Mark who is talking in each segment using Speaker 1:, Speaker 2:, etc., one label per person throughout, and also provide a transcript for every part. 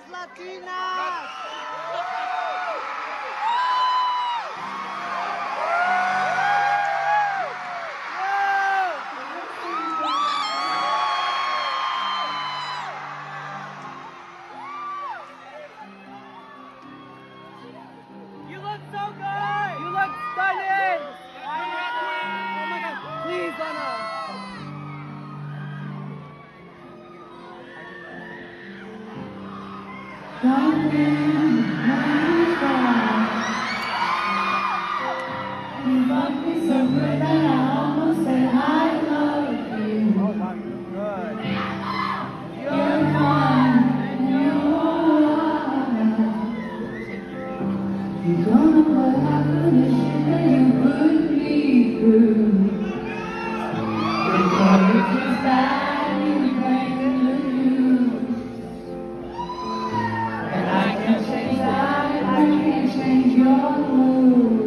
Speaker 1: Latinas! You look so good! You look stunning! Oh my God, please, Donna!
Speaker 2: You love me so good that I almost said I love you.
Speaker 1: Oh my God.
Speaker 2: You're fine and you don't know what happened, the shit that you put me through. Before it was bad, you played the news. And I can't change that, I can't change your mood.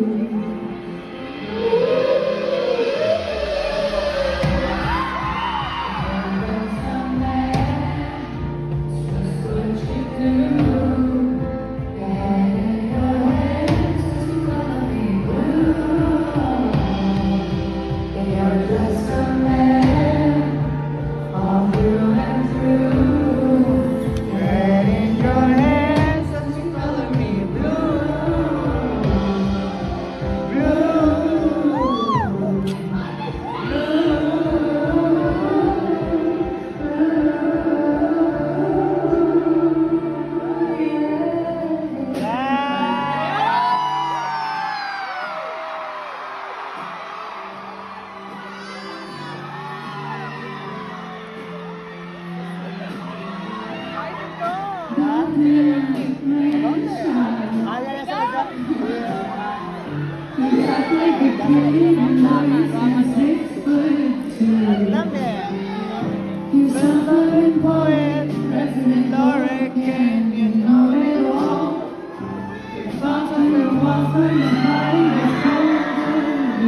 Speaker 2: You suffering poet, resident hurricane, you know it all. You fought on the wall for your body, your soul to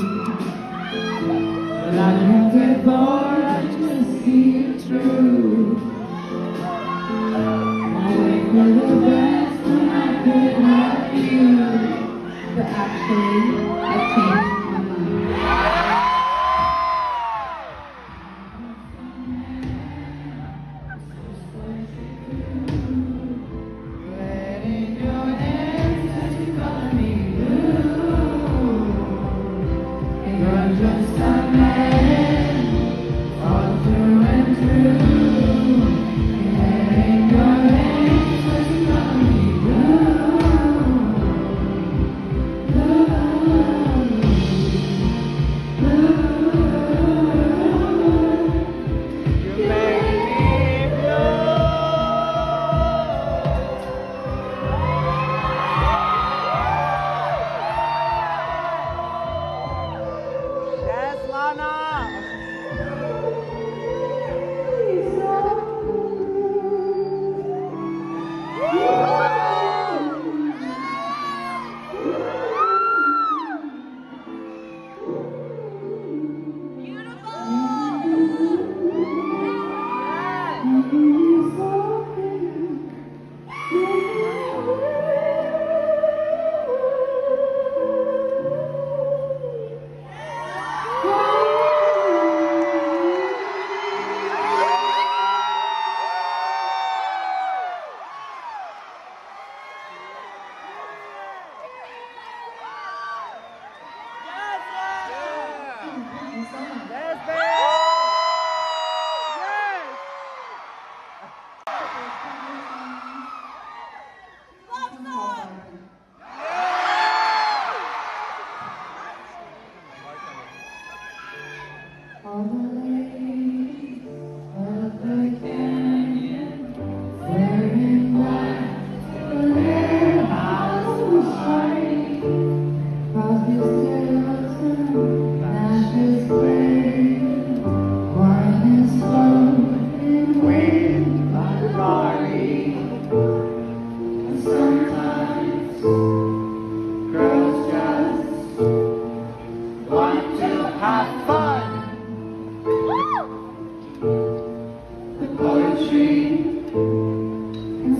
Speaker 2: but I can't get bored, I just see it through. I wait for the best when I could have you, but actually I changed my mind. Just a man, all through and through. In your hands, just gonna be blue, blue.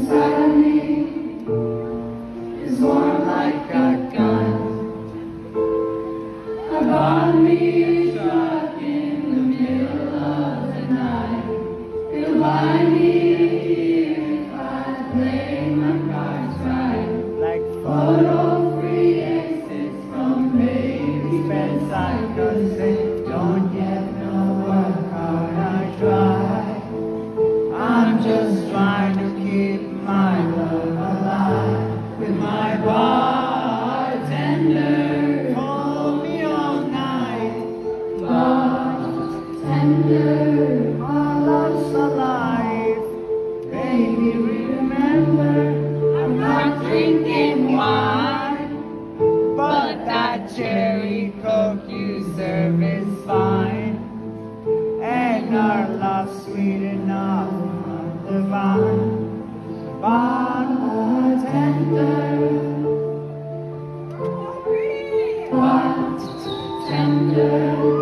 Speaker 2: inside of me is warm like a gun. I bought me a truck in the middle of the night. It'll buy me a year if I play my cards right.
Speaker 1: Like
Speaker 2: Photo-free exits from baby's bedside, 'cause they don't yet know what hard I try. I'm just trying to keep my love alive with my bartender. Call me all night, bartender. My love's alive, baby. Remember, I'm not drinking wine, but that cherry Coke you serve is fine, and our love's sweet enough on the vine. Bartender, bartender.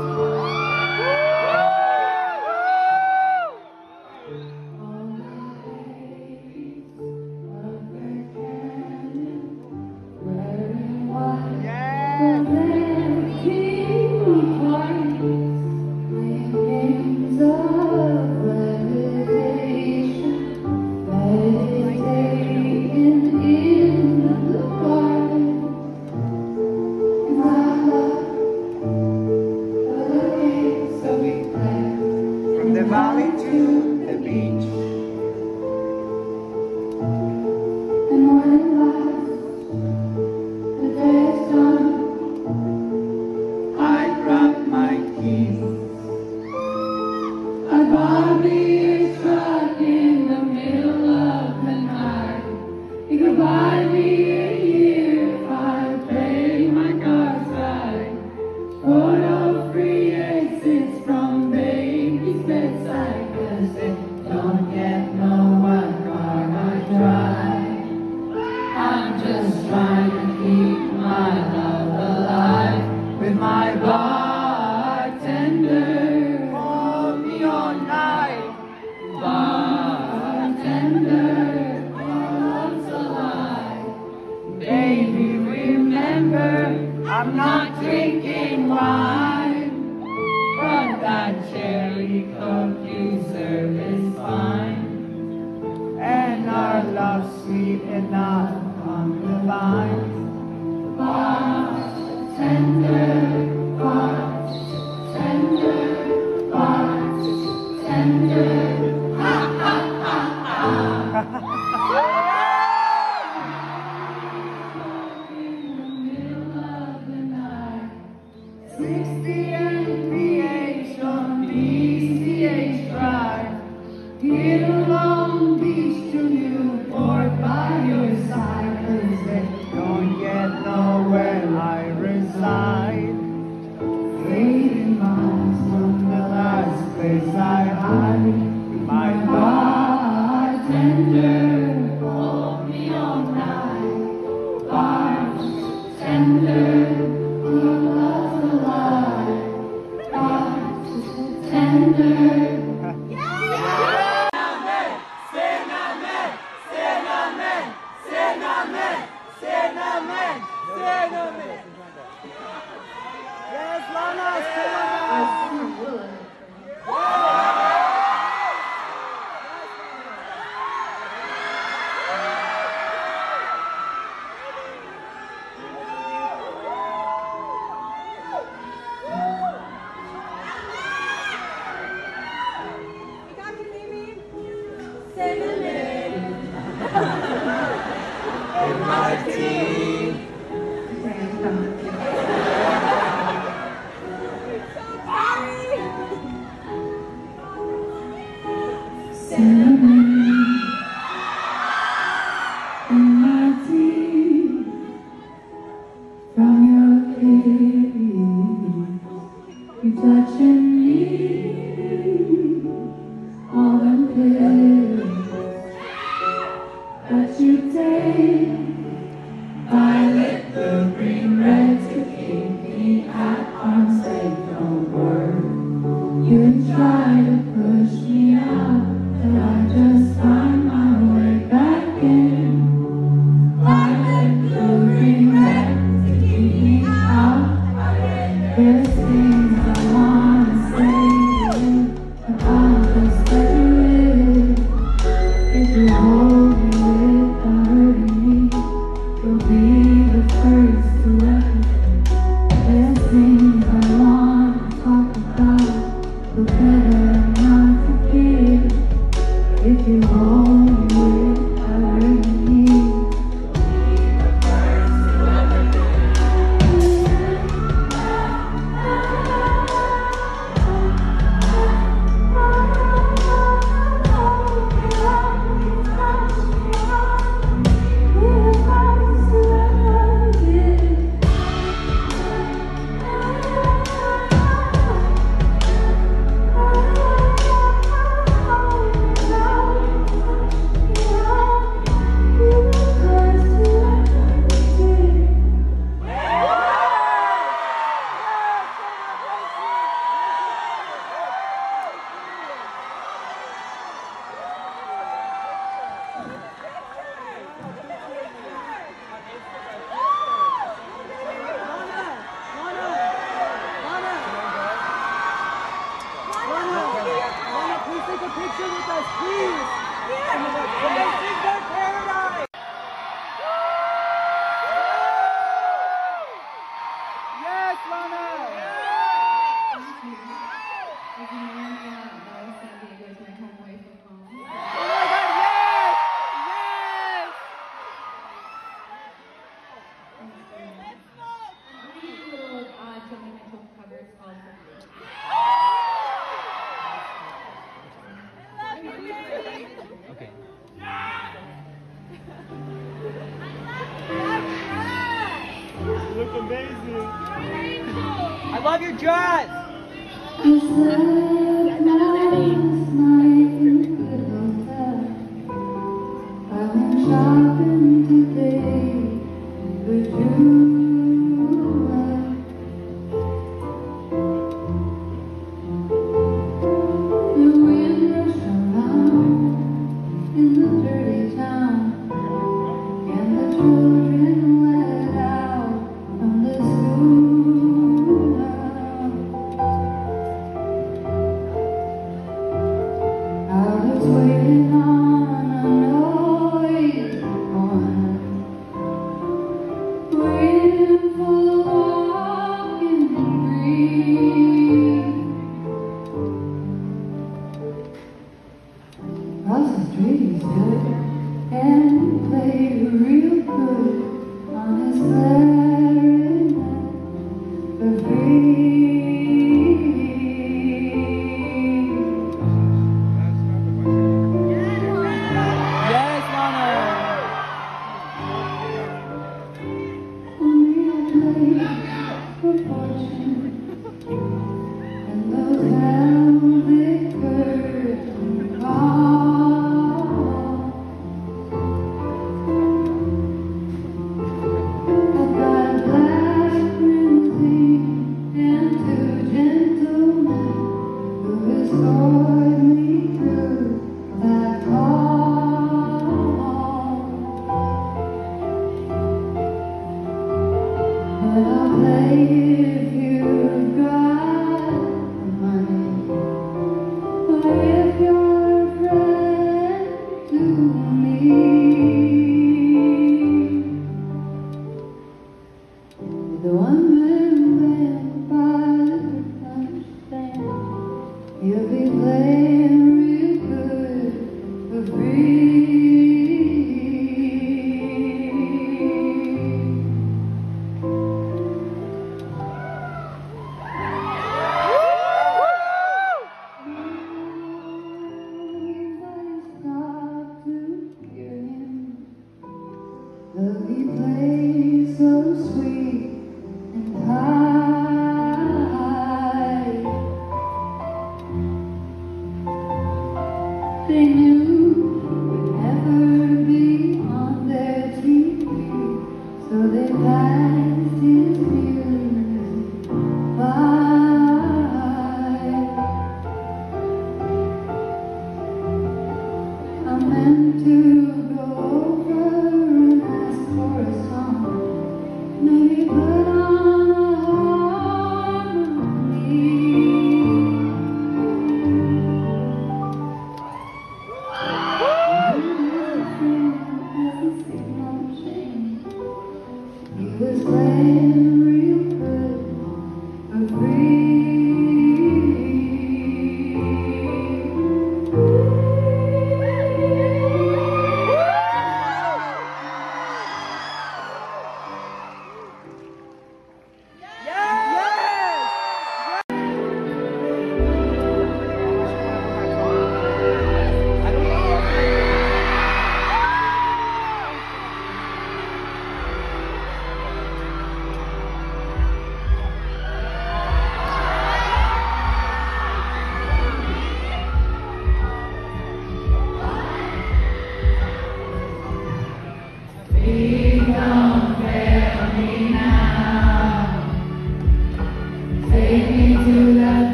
Speaker 2: From the valley to the beach, and when at last the day is done, I grab my keys. I bought me a truck in the middle of the night. You could buy me a year if I play my cards right. Photo-free exits from baby's bedside, 'cause they don't yet know what hard I try. I'm just trying to keep my love alive with my bartender. Call me all night, bartender. My love's alive, baby. Remember, I'm not drinking wine, but that cherry Coke you serve is fine, and our love's sweet enough on the vine. Bartender, bartender, bartender. Ha ha ha ha. In the middle of the night, 68 PH on BCH Drive. Hit a Long Beach to Newport by your side, 'cause they don't yet know where I reside. 80 miles from the last place I hide. My bartender, call me all night. Bartender, your love's alive. Bartender.
Speaker 1: Yes, Lana, cinnamon. Touching me, all the pills that you take, violet, blue, green, red to keep me at arm's length. Don't worry, you try to push me out, but I just find my way back
Speaker 2: If you hold me without hurting me, you'll be the first to let me. There's things I want to talk about, but better not to give. If you hold me without hurting me,
Speaker 1: take a picture with us, please. Blessings of paradise. Yes, Lana.
Speaker 2: as you may or may not know, San Diego is my home away from home.
Speaker 1: Oh my God, yes, yes.
Speaker 2: I'm going to do a little Joni Mitchell cover. It's called Forgive.
Speaker 1: Okay.
Speaker 3: You look amazing.
Speaker 1: I love your dress.
Speaker 2: I slept last night in the hotel. I went shopping today with you. The wind rushed around in the dirty town, and the children let out from the schoolyard. I was waiting on a noisy corner, waiting for the walking breeze. Across the street he stood and played real good on his clarinet for free.
Speaker 1: Yes, Lana.
Speaker 2: Only a place for fortune and those velvet curtains fall. I got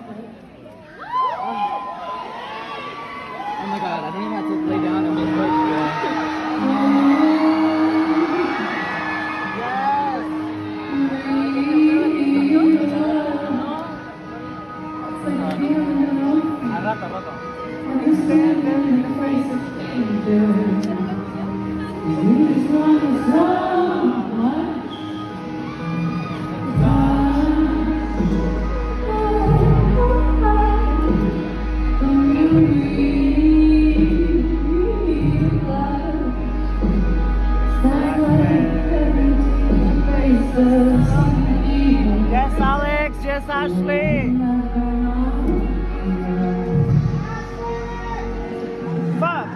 Speaker 1: Oh my god, I think I'm about to lay down and make work. Yes, Alex. Yes, Ashley. Fuck.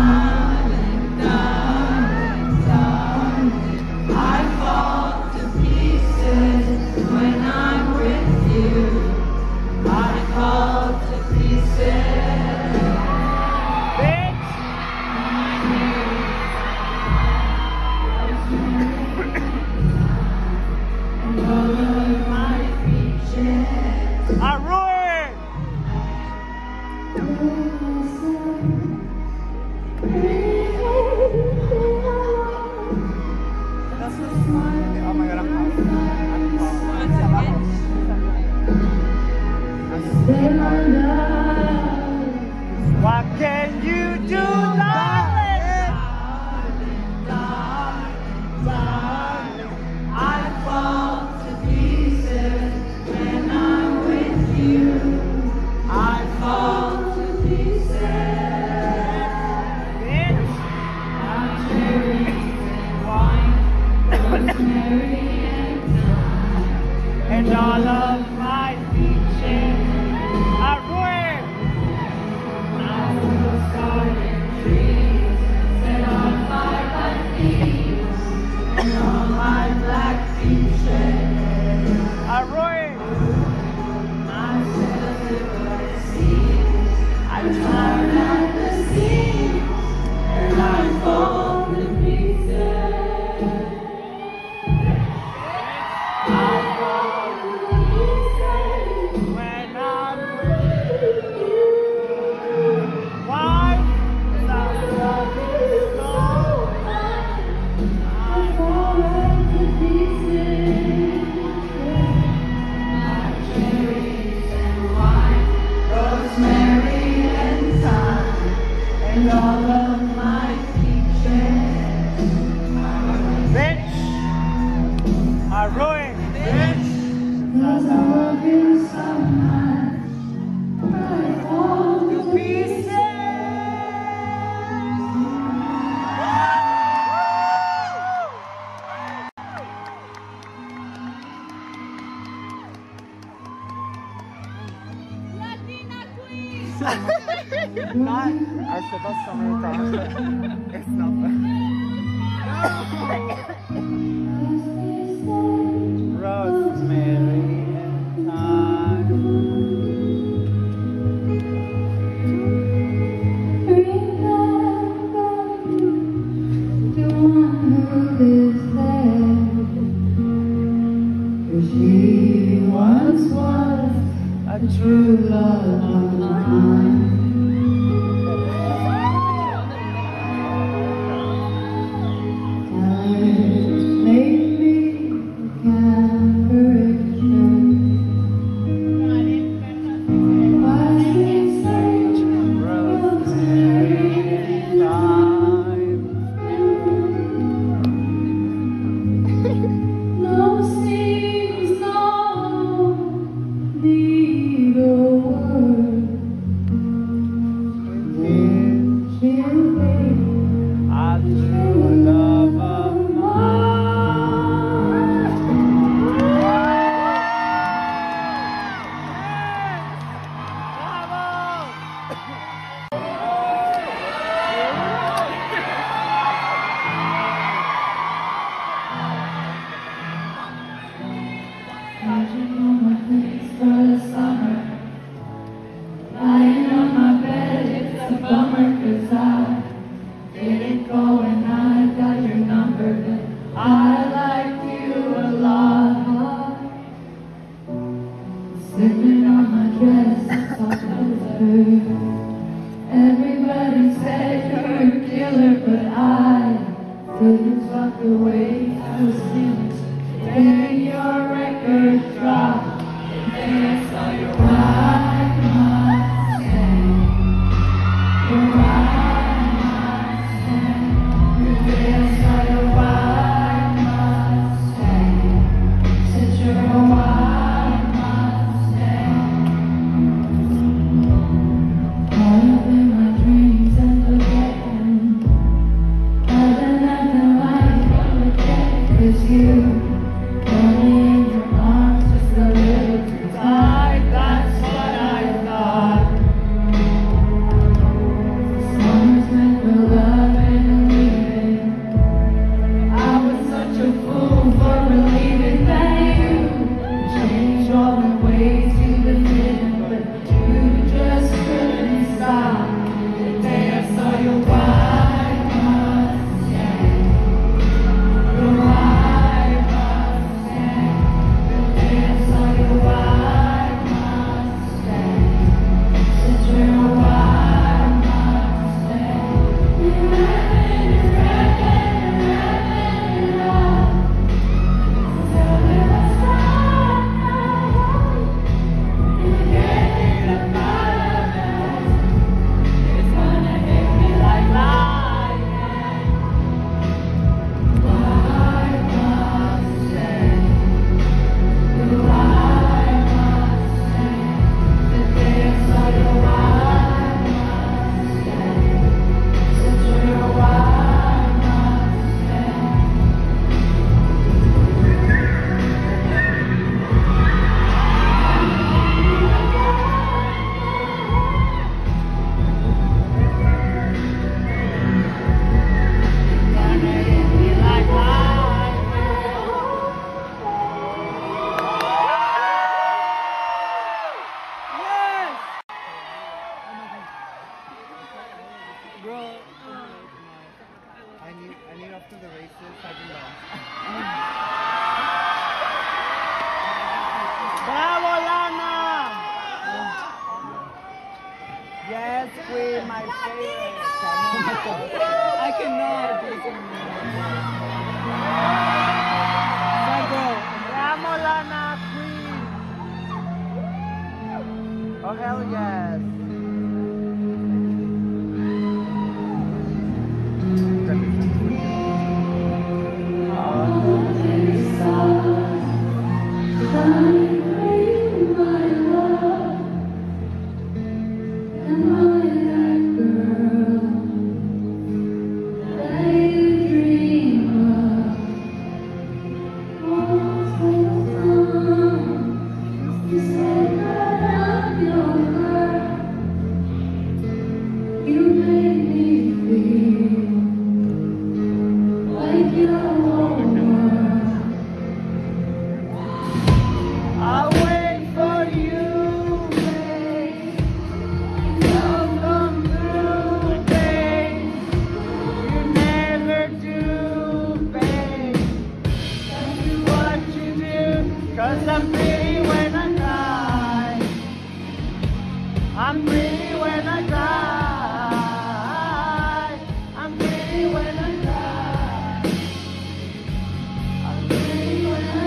Speaker 1: Oh my god, what can you do, darling? I fall to pieces when I'm with you. I fall to pieces. I'm cherries and wine, rosemary and thyme, and all of my peaches are ruined. I'm the garden trees set on fire by thieves, and all my black peaches are ruined. I'm celebrate seeds, I turn at the seams, and I fall to pieces. I fall to pieces when I'm with you. Why? Because I love you so much. I fall to pieces. My cherries and wine, rosemary and thyme, and all of my peaches. Bitch, I ruined, bitch. Cause I love you so much, I fall to pieces. Not, I said that so many times, but it's not rosemary and thyme.
Speaker 2: The one who is there, she once was a true love of mine. the way I was sent. Then your record dropped, and then I saw your white Mustang. Your white Mustang. The day I saw your white Mustang. Said you're a white Mustang. All up in my dreams and forgetting. Other than the light from the dead, 'cause you got me in your arms just a little too tight. That's what I thought. The summer's meant for love and leaving. I was such a fool for believing that you changed all the ways you lived, but you just couldn't stop. The day I saw your white Mustang, your white Mustang. The day I saw your white Mustang, said you're a white Mustang. You're revving and revving and revving it up. Tell me what's wrong now. You can't think about it. It's gonna hit me like lightning. White Mustang, your white Mustang. The day I saw your white Mustang, said you're a white Mustang. Gonna hit me like lightning.
Speaker 1: Yes! Bro,
Speaker 3: I need after the races, I can dance.
Speaker 1: bravo, Lana! Yes, queen, my favorite. I cannot. Sago, bravo, Lana, queen. Oh, hell yes.
Speaker 2: You made me feel like you're all world.
Speaker 1: I'll wait for you, babe. You'll come through, babe. You never do, babe. That's what you do, 'cause I'm pretty when I cry. I'm pretty when I cry. I'm pretty when I cry. I'm pretty when I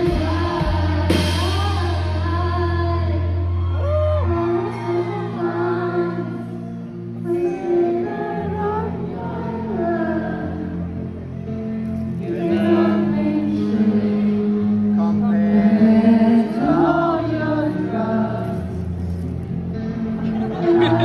Speaker 3: Compared to all your drugs.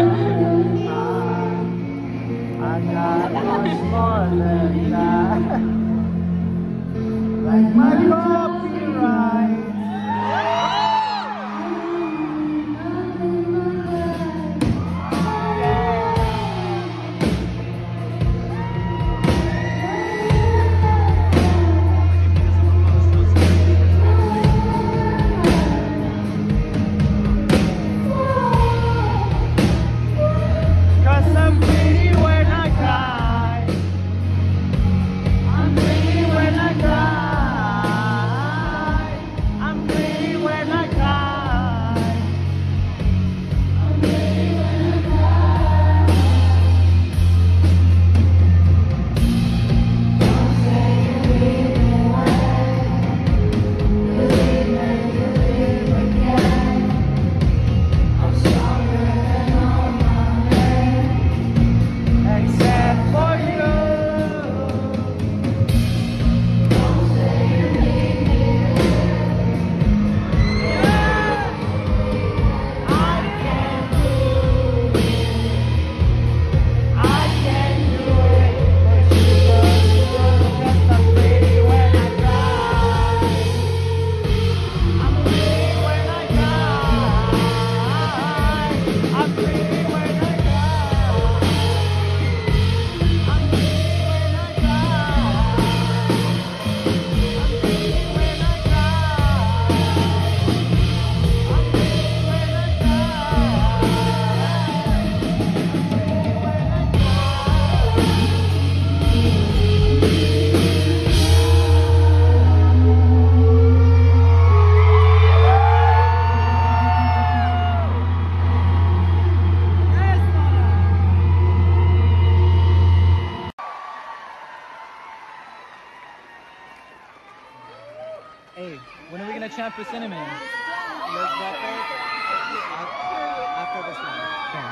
Speaker 1: chant for Cinnamon?
Speaker 3: Let's drop it after the song.
Speaker 1: Okay.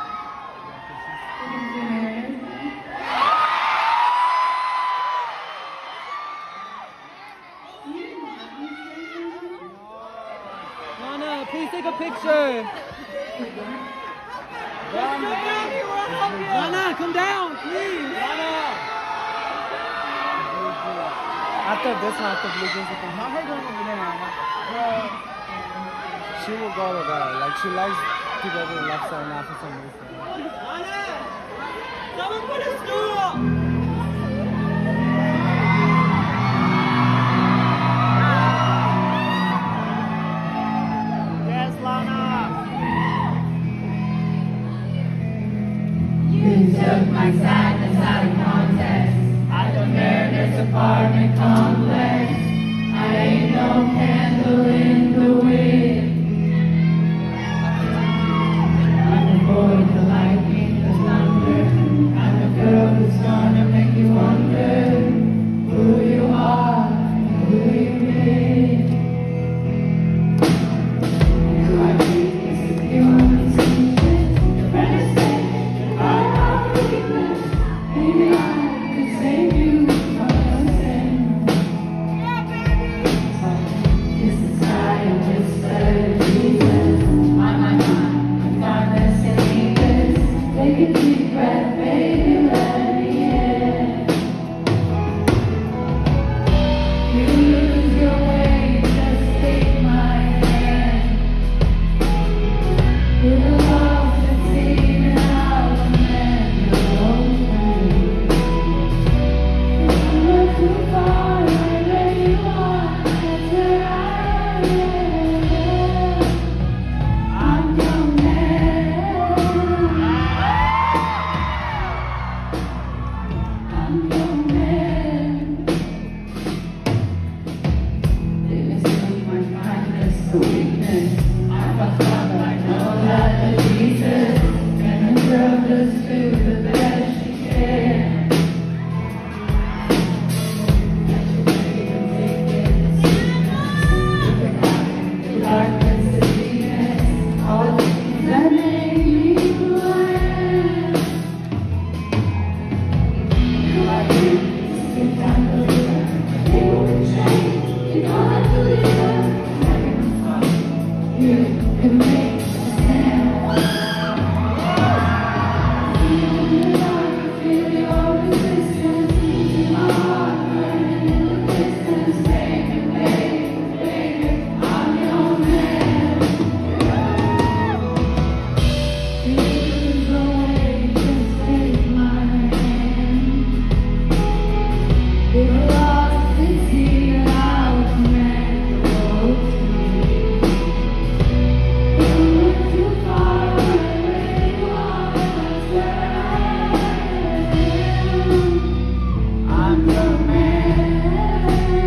Speaker 1: Lana, please take a picture. Lana, come down, please.
Speaker 3: After this one, after Blue Jeans, not her going over there. She will go over there. Like, she likes to go to the left side now for some reason.
Speaker 1: Someone put a stool.
Speaker 3: Yes, Lana.
Speaker 2: You took my sadness out of context. I don't care this apartment complex. I ain't no candle in the wind. I'm the boy, the lightning, the thunder. I'm the girl who's gonna make you wonder who you are and who you've been. Do I treat this if you want to see this? Your friend is dead, I'm not weakness. Maybe I could save you from your sin. Kiss the sky and whisper Jesus. My, I'm darkness and weakness. Take a deep breath, baby, let me in. You lose your way, just take my hand. You're the love that's even out and then you're open. You look too far, wherever you are, that's where I am. I'm your man. I'm your man. They mistake my kindness for weakness. I'm a father, I know that the Jesus and the girl just do the best she can. Let your freedom take it, the darkness, the weakness, all the things that make me who I am. Do I think this is time to live? People will change, you don't have to live. You can make a stand. Feel your resistance. My heart burning in the distance. Baby, baby, baby, I'm your man. You lose the way, just take my hand. You're lost at sea, out of man, you're you look too far, wherever you are, that's where I am. I'm your man.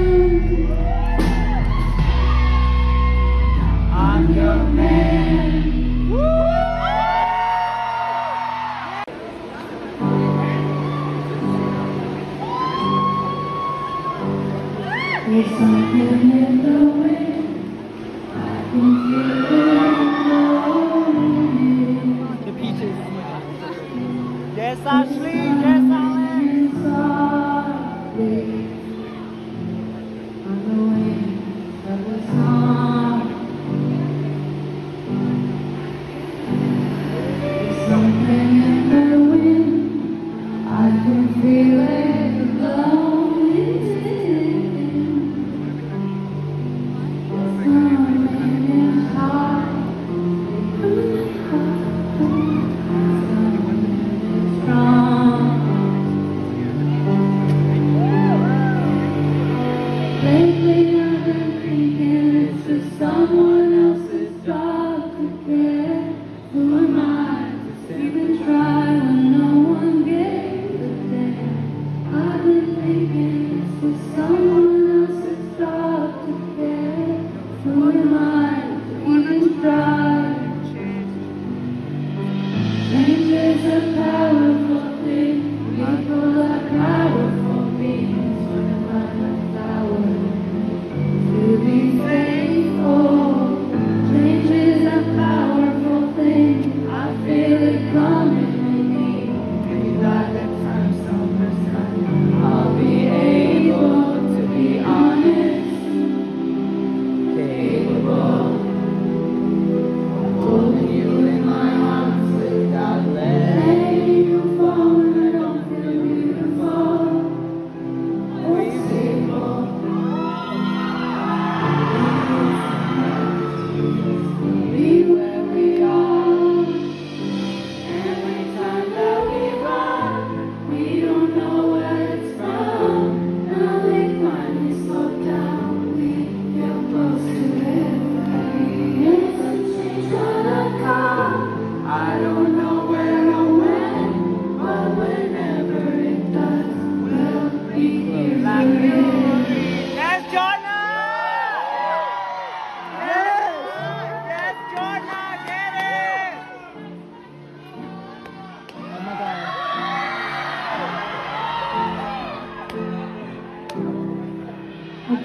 Speaker 2: I'm your man. There's something in the wind. I can feel it blowing.
Speaker 1: The peaches.
Speaker 3: Yes, Ashley. Yes, Alex.
Speaker 2: Softly on the wings of the song. There's something in the wind. I can feel it blowing.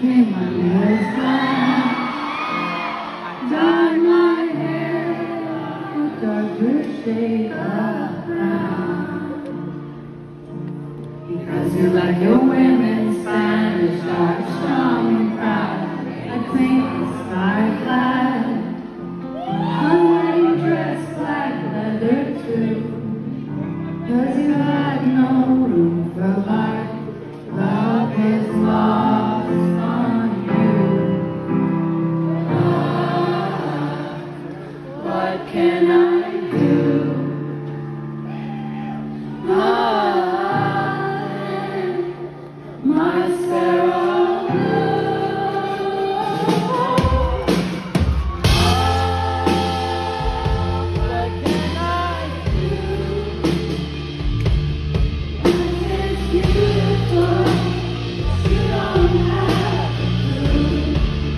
Speaker 2: paint my nails black, dye my hair a darker shade of brown. Because you like your women Spanish, dark, strong and proud. I paint the sky flat, unwedding dress, black leather too. 'Cause you had no room for heart, love is lost on you. What can I do? My sparrow blue. What can I do? It's beautiful. You don't have to prove.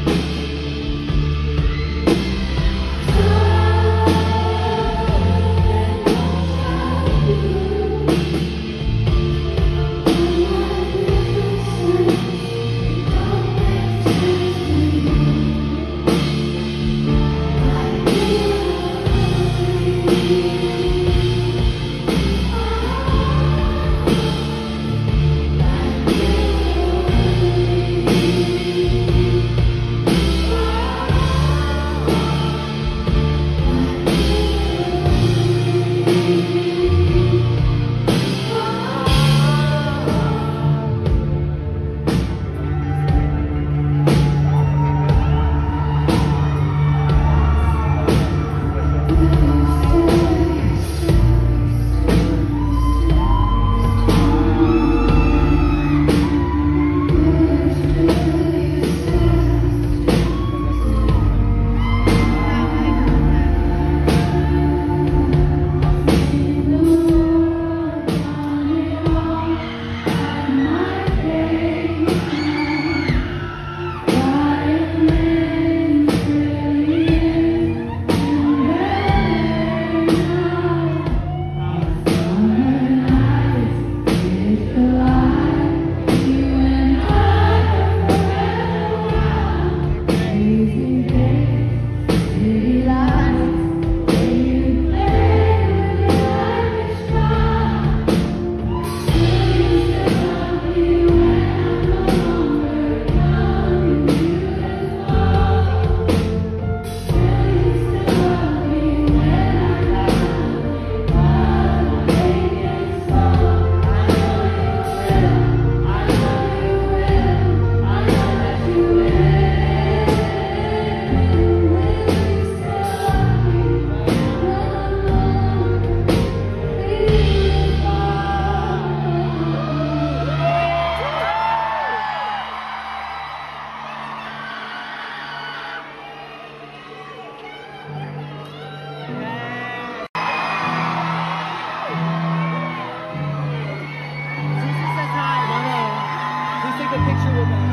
Speaker 1: Take a picture with us.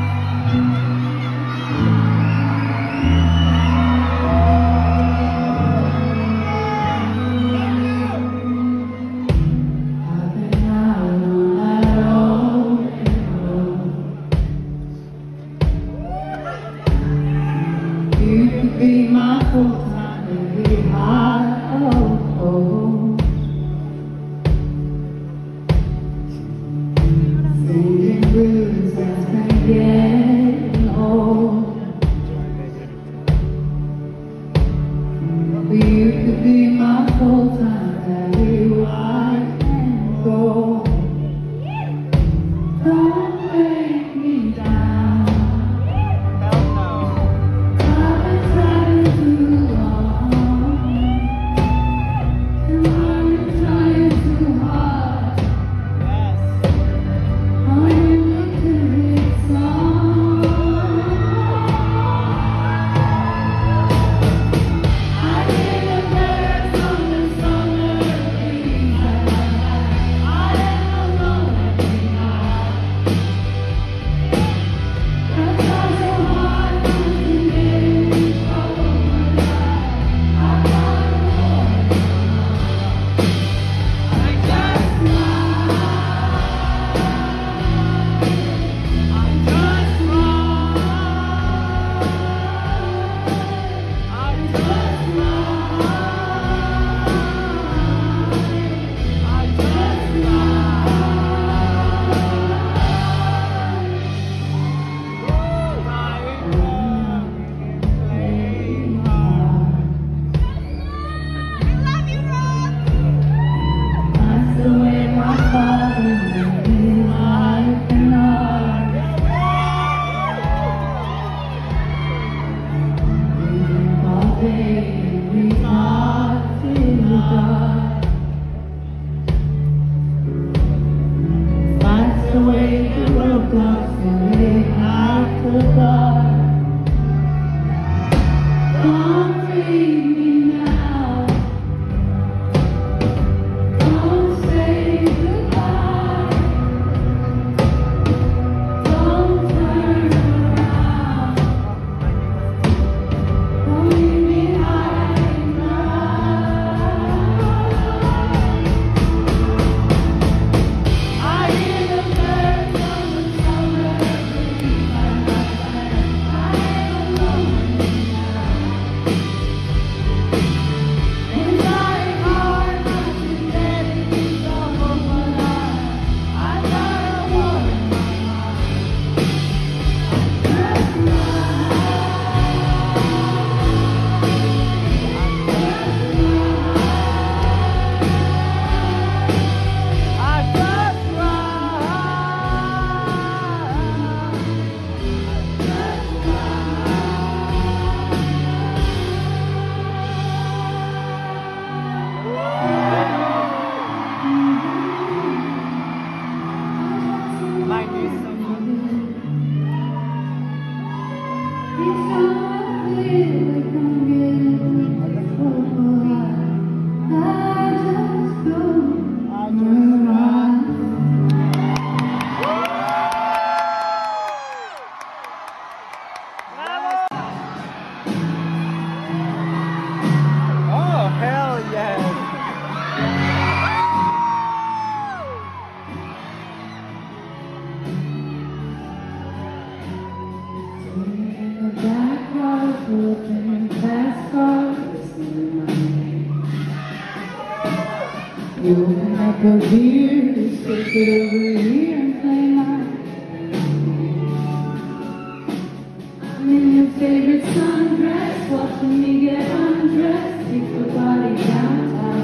Speaker 2: You could be my full-time baby, heart, singing blues as I'm getting old. You could be my full-time baby, wife and gold. Don't break me down. I've been trying too long, and I've been trying too hard. I'm in the lyric song. I hear the birds on the song. You open up a beer, stick it over here and play hard. I'm in your favorite sundress, watching me get undressed, take the body downtown.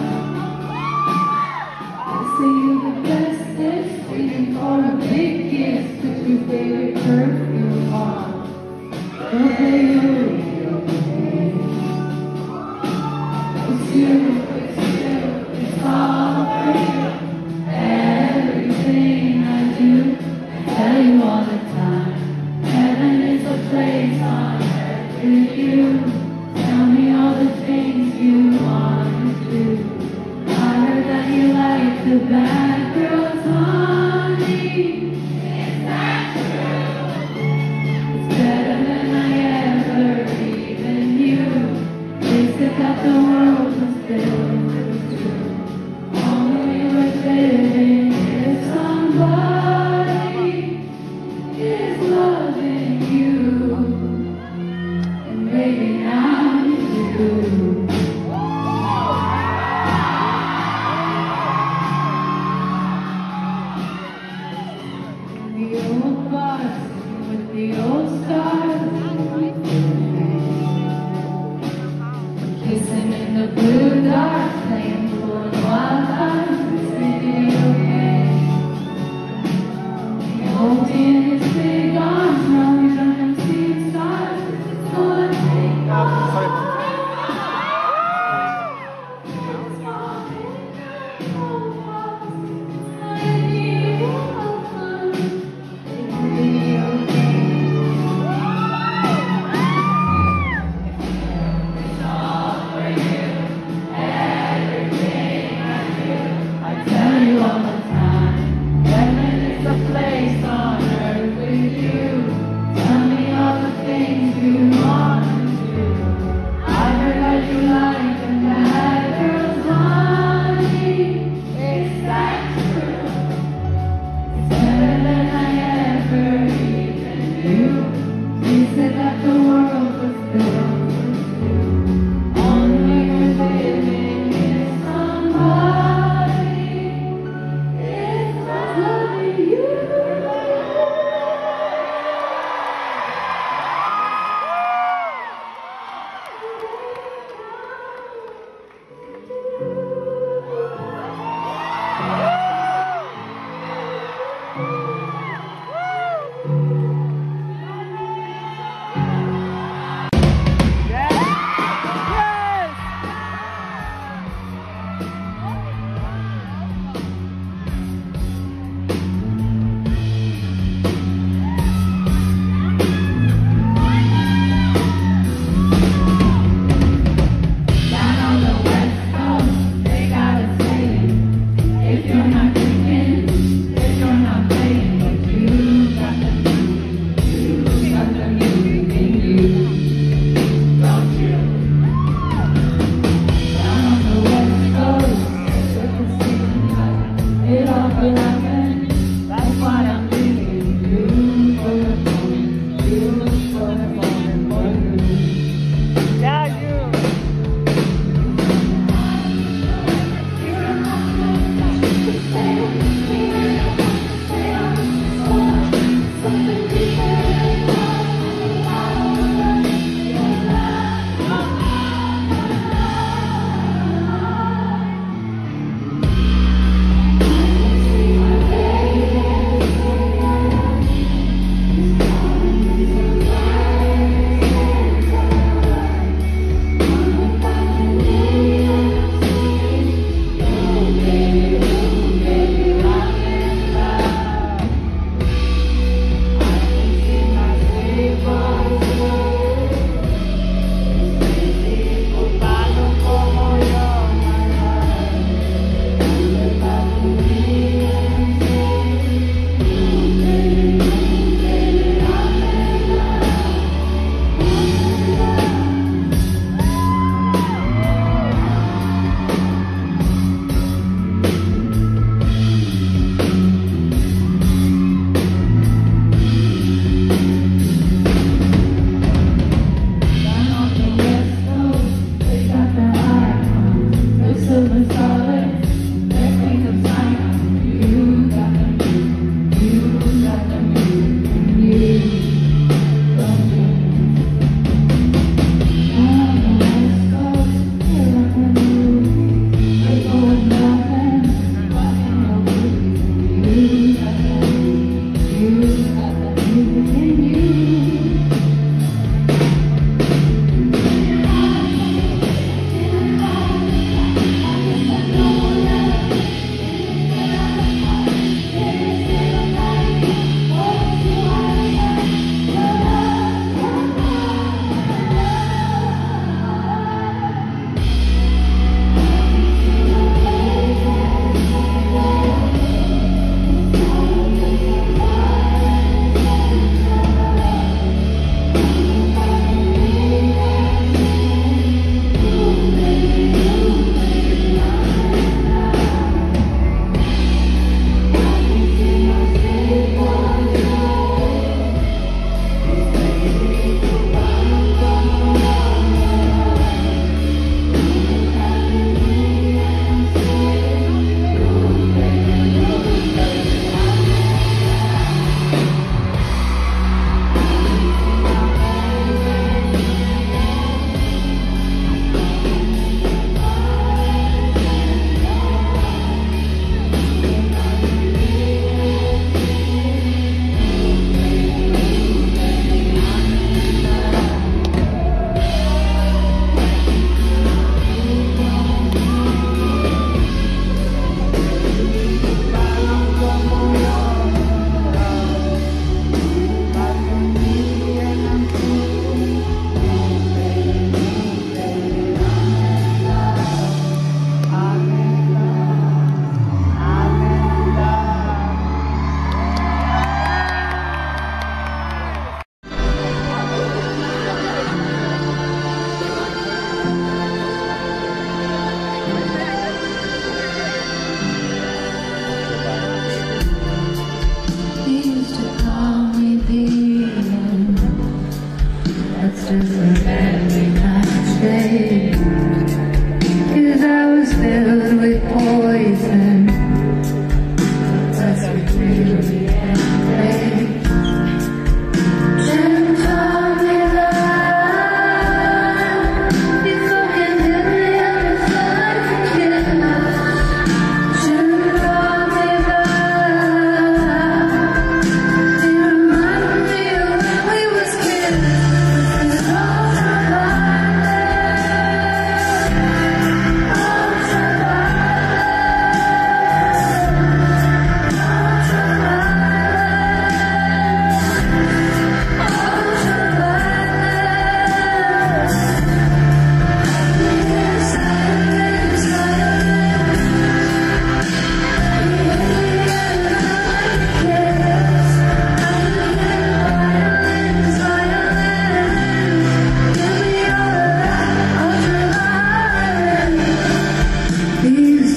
Speaker 2: I say you're the bestest, waiting for a big kiss, put your favorite perfume on. Don't play your radio game. It's you, it's all free. Everything I do, I tell you all the time. Heaven is a place on earth with you. Tell me all the things you want to do. I heard that you like the bad girls, honey. Is that true? It's better than I ever even knew. They said that the world was built with two. Only worth living if somebody is loving you. And baby, now you do.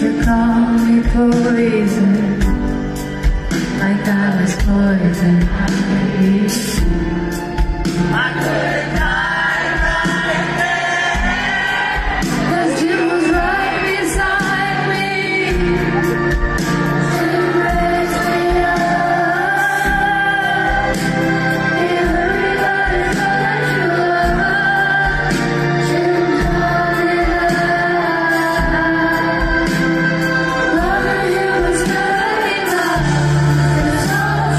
Speaker 2: to call me poison, like I was poison ivy. I could've died right there, 'cause Jim was right beside me. Jim raised me up. He hurried on his love. Jim taught me love. Loving you was not enough. It's all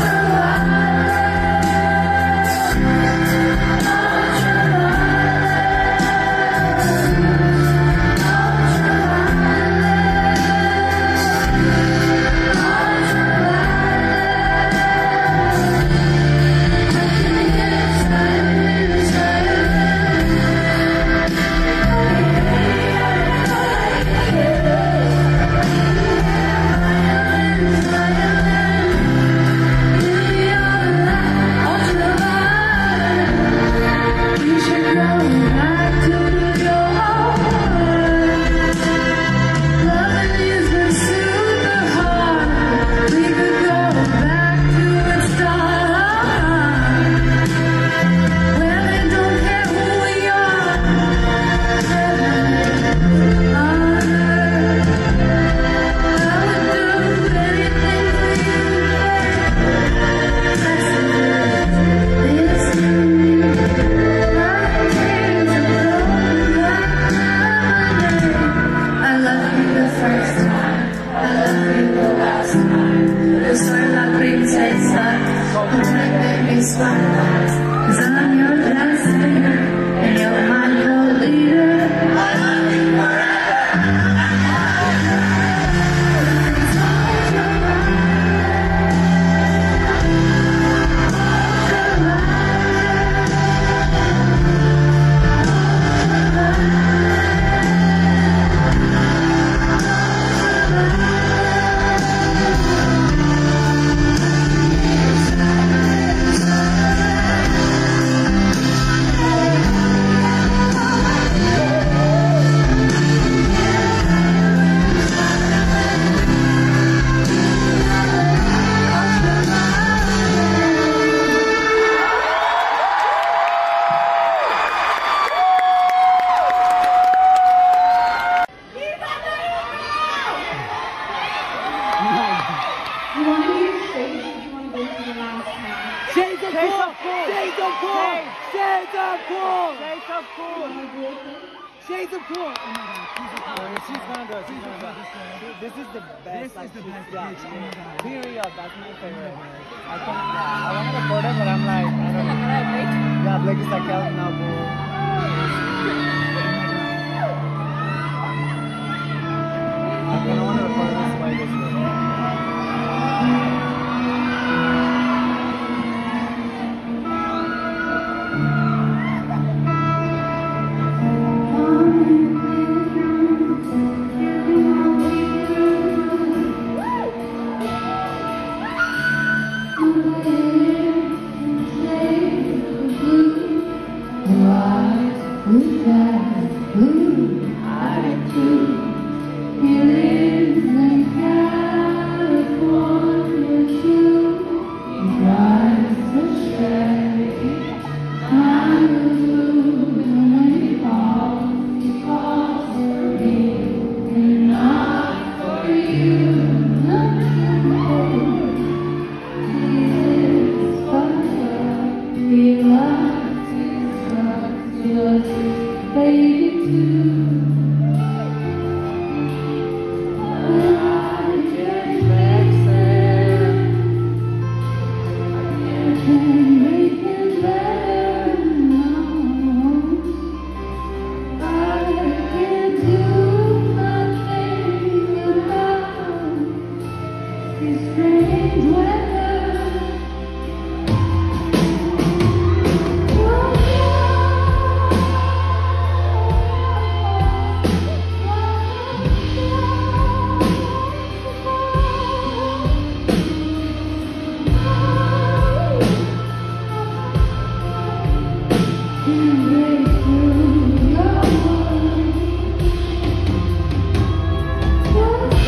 Speaker 2: cause I'm your last singer and you're my co-leader. I love you You want to hear shades or do you want to go to the last time?
Speaker 1: Shades of cool! Shades of cool! Shades of cool! Shades of cool! Shades of cool! Oh my god, she's gonna do it. She's gonna do it. This is the best. This is the best. Yeah, period. That's my favorite. I wanted to put it, but I'm like, I don't know. Yeah, Blake is like, no, I don't want to record this way this way.
Speaker 2: What?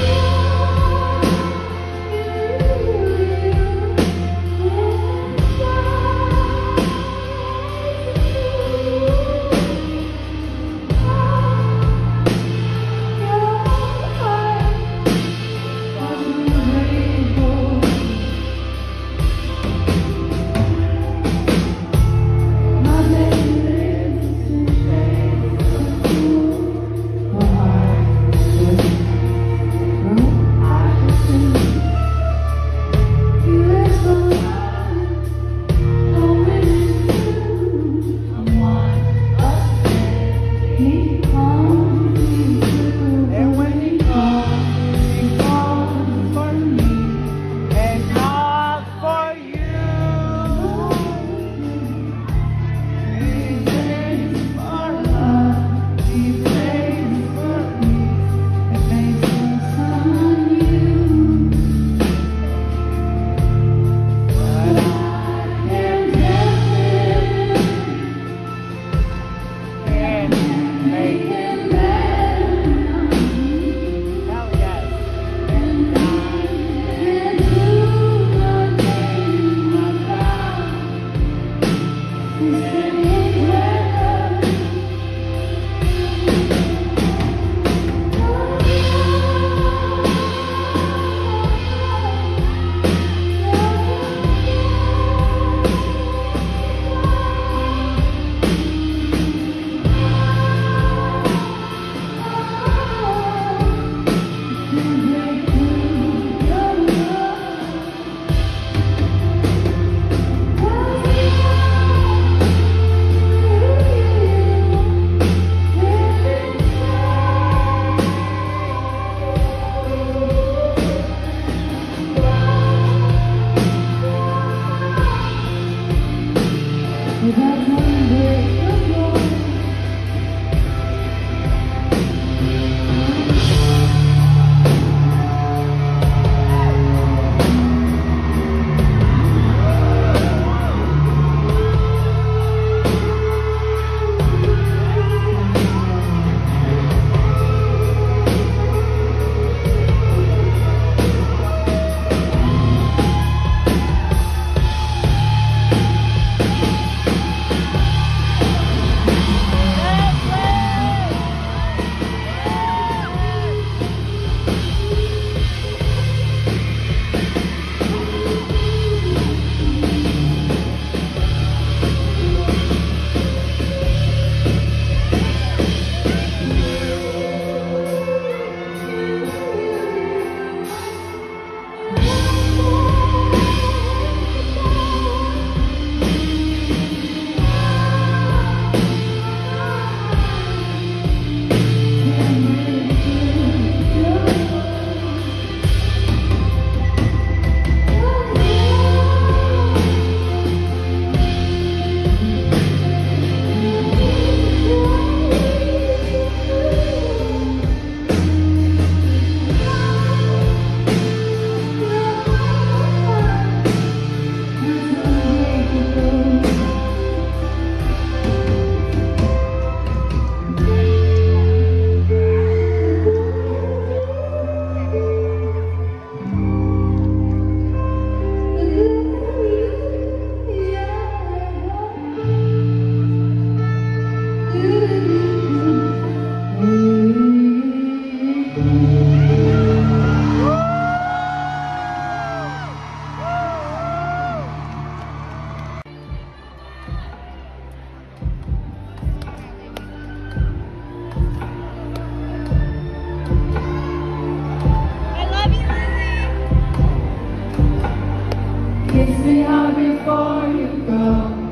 Speaker 2: Kiss me hard before you go.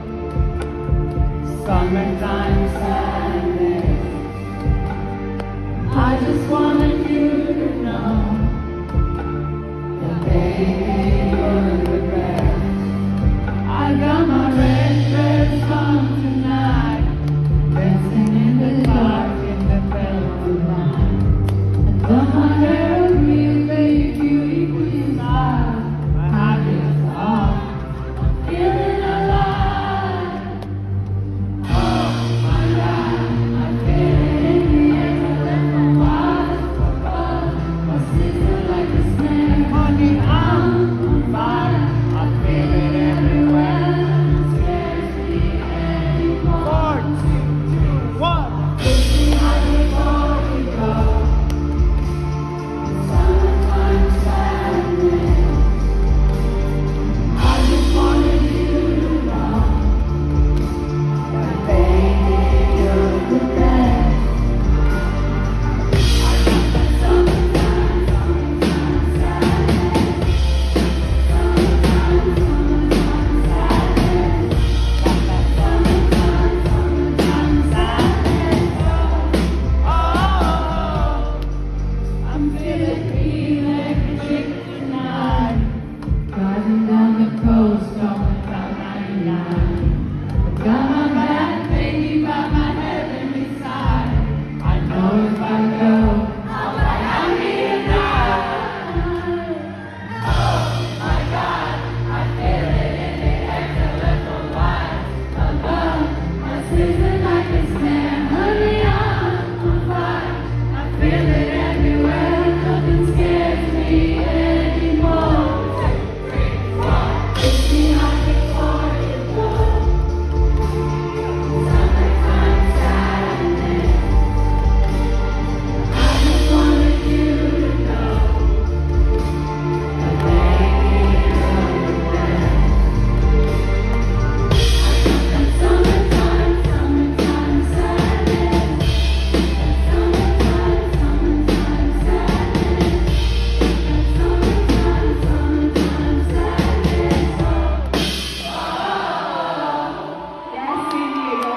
Speaker 2: Summertime sadness. I just wanted you to know that baby, you're the best. I got my red dress on tonight, dancing in the dark in the velvet line. I done my hair real baby, beauty queen style. My heart is off, feeling alive. Oh my God, I feel it in the air. I left my wild above. My sleeves are like a snare. Honey, I'm on fire. I feel it everywhere. It scares me anymore.
Speaker 1: 4, 2, 2, 1.
Speaker 2: Kiss me hard before we go. Summertime sadness. I just wanted you to know that baby, you're the best. I got that summertime sadness. Summertime sadness. Got that summertime sadness. Oh, I'm feeling electric tonight. Driving down the coast on Route 99. Got my bad baby by my heavenly side. I know if I go, I'll find out here now. Oh my God, I feel it in the air till left my wife above. My sleeves are like a snare, honey, I'm on fire. I feel it everywhere, nothing scares me anymore. 2, 3, 4. Kiss me hard before you go. Summertime sadness. I just wanted you to know that baby, you're the best. I got that summertime sadness. That summertime sadness. That summertime sadness. Oh, yes, San Diego.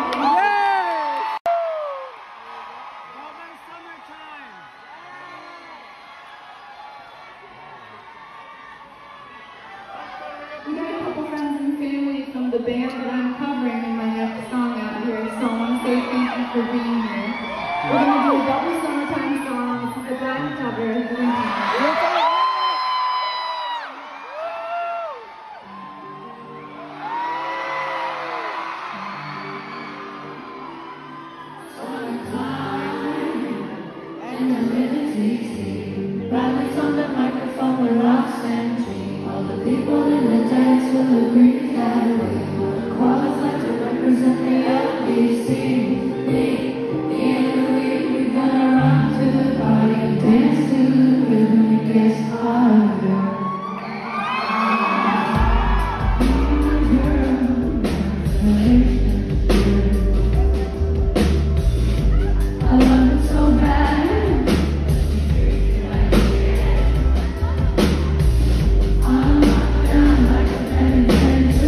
Speaker 2: We got a couple friends and family from the band that I'm covering in my next song out here, so I want to say thank you for being here. We're going to do a double summertime song. This is the band cover, Green Time. And the minutes violence on the microphone, we're rocks and dream. All the people in the dance will agree that we qualify to represent the LBC. Me, and we're gonna run to the party and dance to the rhythm. It gets harder. I love it so bad. I'm locked down like a penny.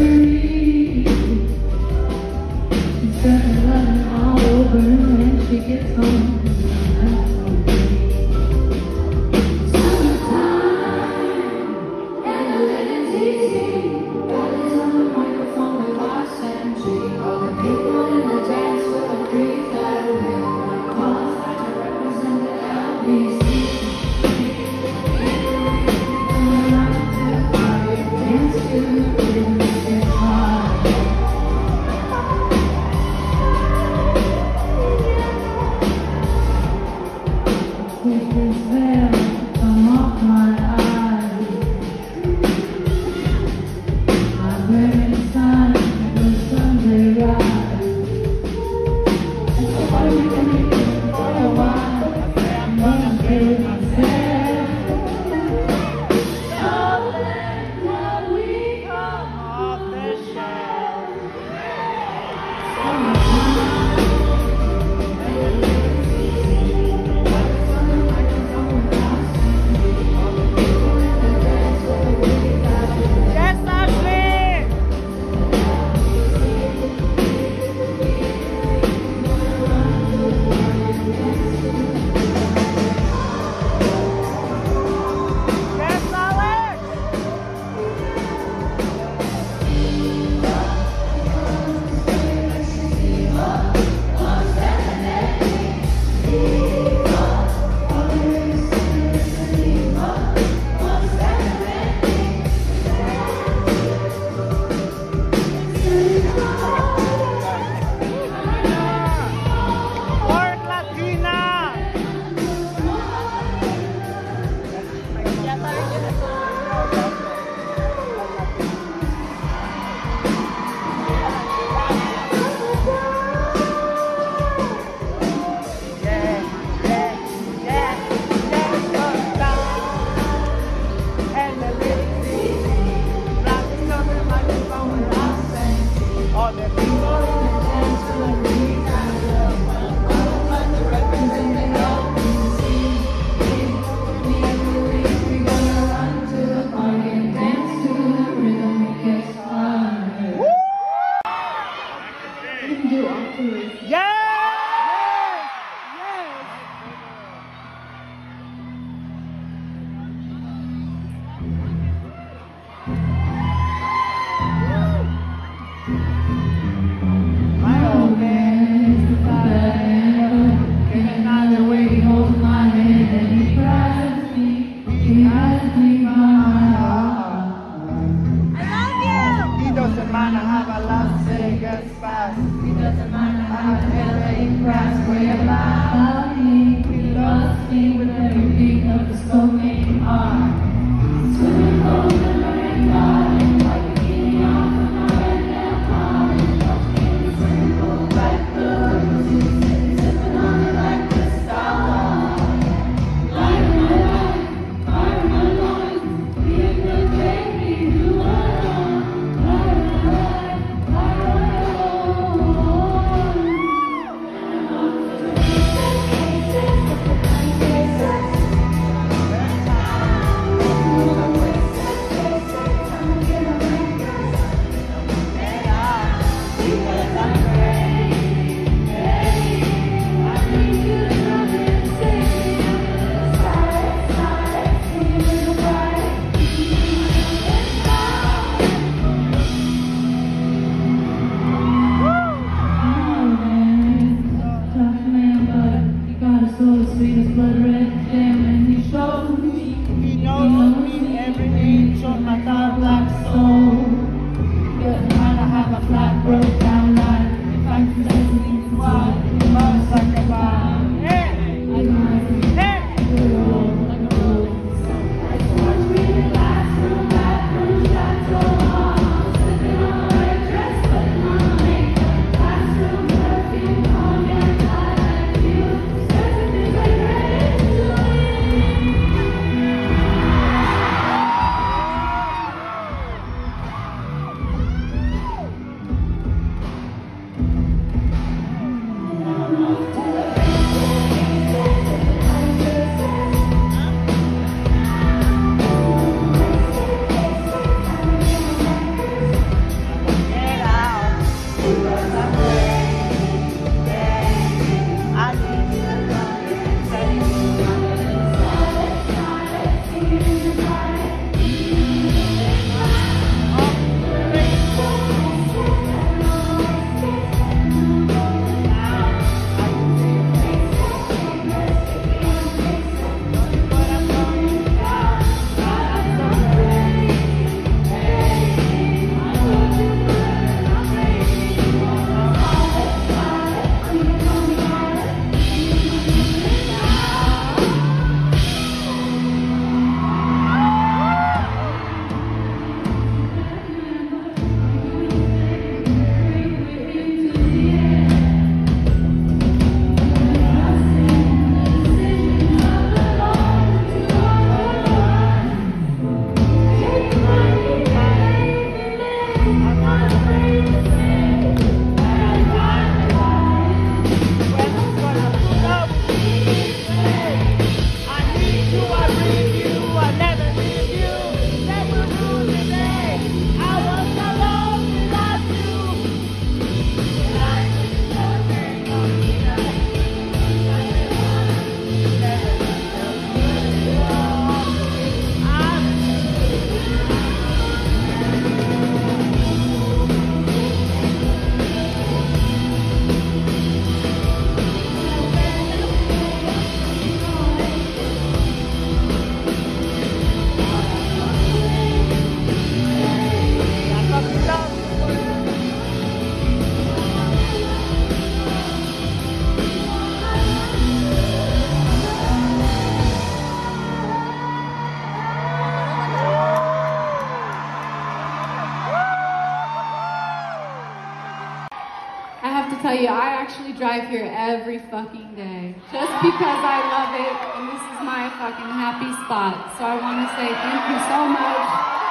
Speaker 2: tell you, I actually drive here every fucking day. Just because I love it, and this is my fucking happy spot. So I want to say thank you so much.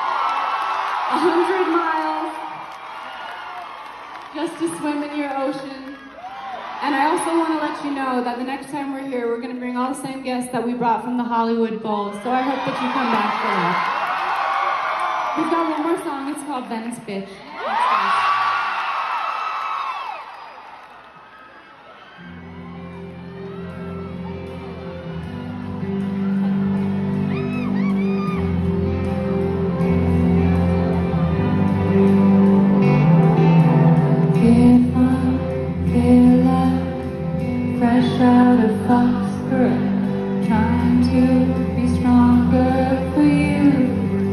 Speaker 2: 100 miles just to swim in your ocean. And I also want to let you know that the next time we're here, we're going to bring all the same guests that we brought from the Hollywood Bowl. So I hope that you come back for that. We've got one more song. It's called Venice Bitch. Thanks, guys. Fresh out of Foxborough, trying to be stronger for you.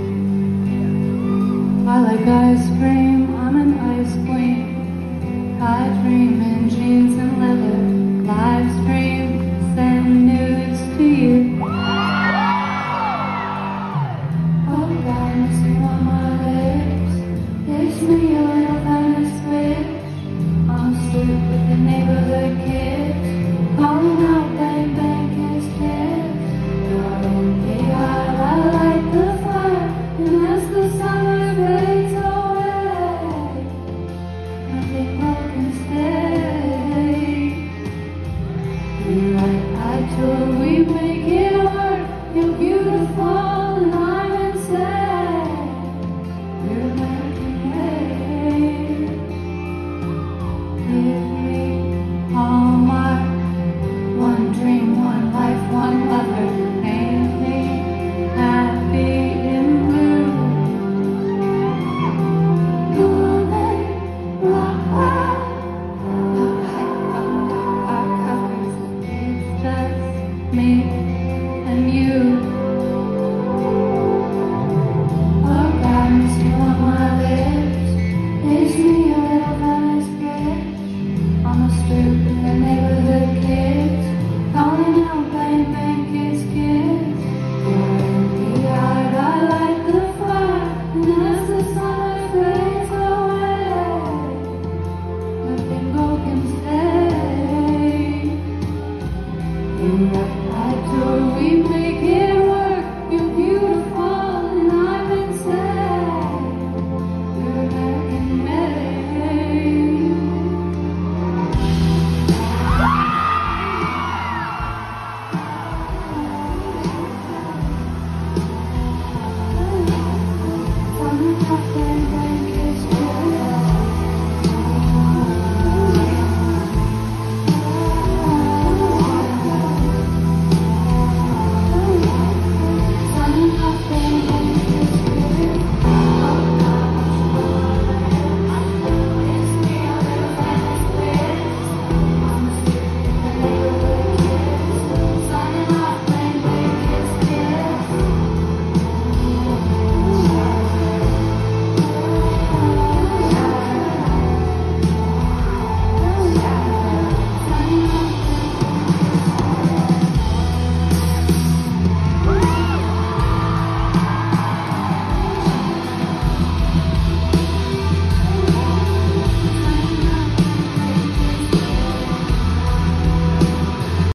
Speaker 2: I like ice cream, I'm an ice queen. I dream in jeans and leather, live stream, send nudes to you. Oh God, missing on my lips, makes me